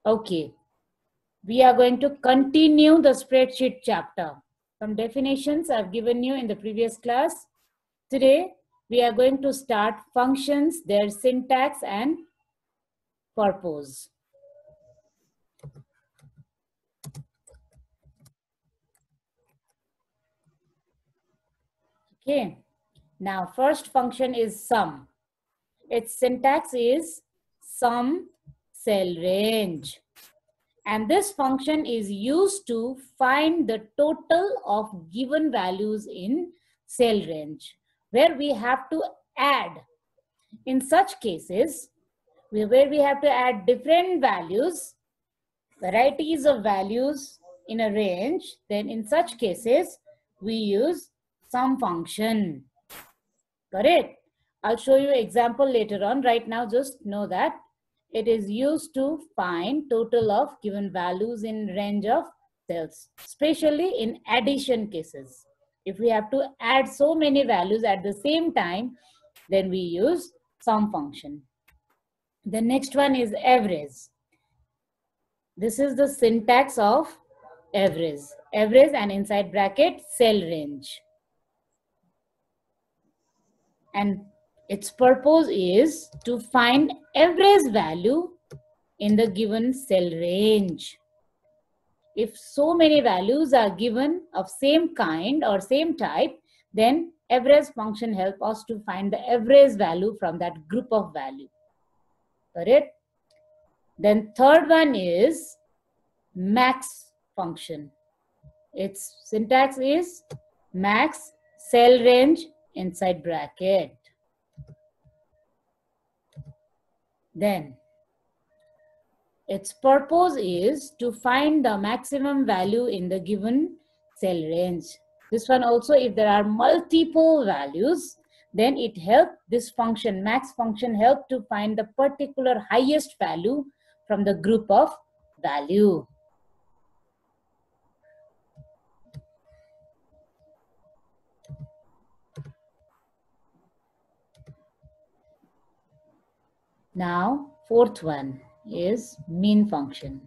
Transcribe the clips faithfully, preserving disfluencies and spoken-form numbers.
Okay, we are going to continue the spreadsheet chapter. Some definitions I've given you in the previous class. Today, we are going to start functions, their syntax and purpose. Okay, now first function is sum. Its syntax is sum cell range. And this function is used to find the total of given values in cell range, where we have to add. In such cases, where we have to add different values, varieties of values in a range, then in such cases, we use sum function. Correct? I'll show you example later on. Right now, just know that it is used to find total of given values in range of cells, especially in addition cases. If we have to add so many values at the same time, then we use sum function. The next one is average. This is the syntax of average. Average and inside bracket cell range. And its purpose is to find average value in the given cell range. If so many values are given of same kind or same type, then average function helps us to find the average value from that group of value. Correct? Then third one is max function. Its syntax is max cell range inside bracket. Then its purpose is to find the maximum value in the given cell range. This one also, if there are multiple values, then it helps, this function, max function, help to find the particular highest value from the group of value. Now, fourth one is mean function.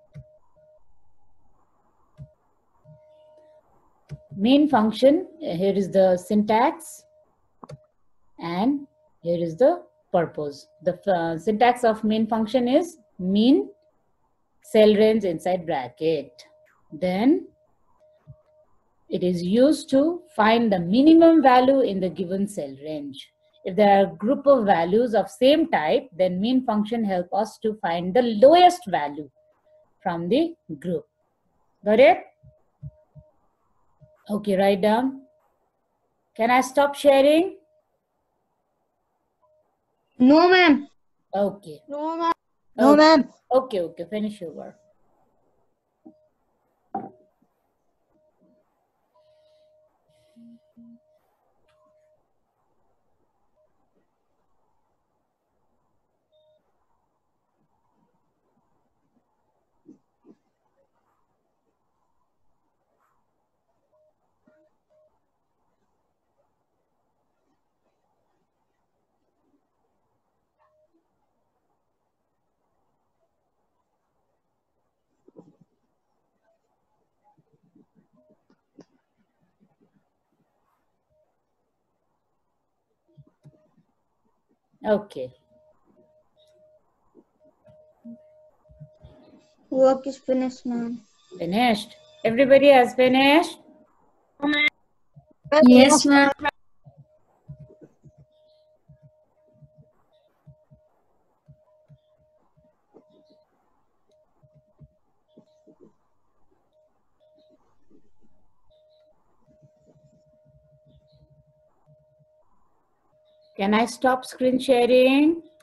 Mean function, here is the syntax and here is the purpose. The uh, syntax of mean function is mean cell range inside bracket. Then it is used to find the minimum value in the given cell range. If there are a group of values of same type, then mean function helps us to find the lowest value from the group. Got it? Okay, write down. Can I stop sharing? No, ma'am. Okay. No, ma'am. No, ma'am. Okay, okay, finish your work. Okay. Work is finished, ma'am. Finished. Everybody has finished? Yes, ma'am. Can I stop screen sharing?